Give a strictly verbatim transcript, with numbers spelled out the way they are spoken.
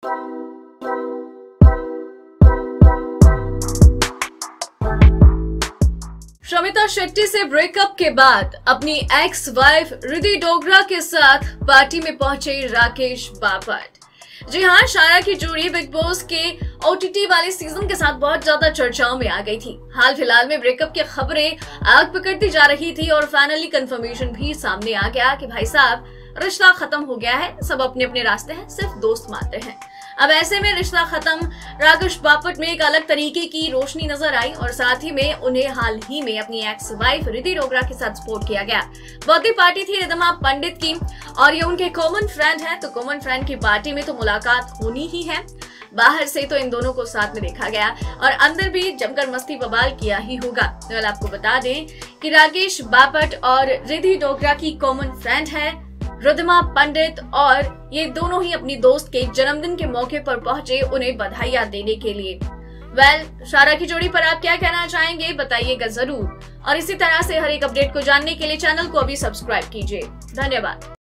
शमिता शेट्टी से ब्रेकअप के बाद अपनी एक्स वाइफ रिद्धि डोगरा के साथ पार्टी में पहुंचे राकेश बापट। जी हाँ, शारा की जोड़ी बिग बॉस के ओटीटी वाले सीजन के साथ बहुत ज्यादा चर्चाओं में आ गई थी। हाल फिलहाल में ब्रेकअप की खबरें आग पकड़ती जा रही थी और फाइनली कंफर्मेशन भी सामने आ गया कि भाई साहब रिश्ता खत्म हो गया है, सब अपने अपने रास्ते हैं, सिर्फ दोस्त मात्र हैं। अब ऐसे में रिश्ता खत्म राकेश बापट में एक अलग तरीके की रोशनी नजर आई और साथ ही में उन्हें हाल ही में अपनी एक्स वाइफ रिद्धि डोगरा के साथ सपोर्ट किया गया। बर्थडे पार्टी थी रिद्धिमा पंडित की और ये उनके कॉमन फ्रेंड हैं, तो कॉमन फ्रेंड की पार्टी में तो मुलाकात होनी ही है। बाहर से तो इन दोनों को साथ में देखा गया और अंदर भी जमकर मस्ती बवाल किया ही होगा। तो आपको बता दें कि राकेश बापट और रिद्धि डोगरा की कॉमन फ्रेंड है रिद्धिमा पंडित और ये दोनों ही अपनी दोस्त के जन्मदिन के मौके पर पहुंचे उन्हें बधाइयां देने के लिए। वेल well, शारा की जोड़ी पर आप क्या कहना चाहेंगे बताइएगा जरूर और इसी तरह से हर एक अपडेट को जानने के लिए चैनल को अभी सब्सक्राइब कीजिए। धन्यवाद।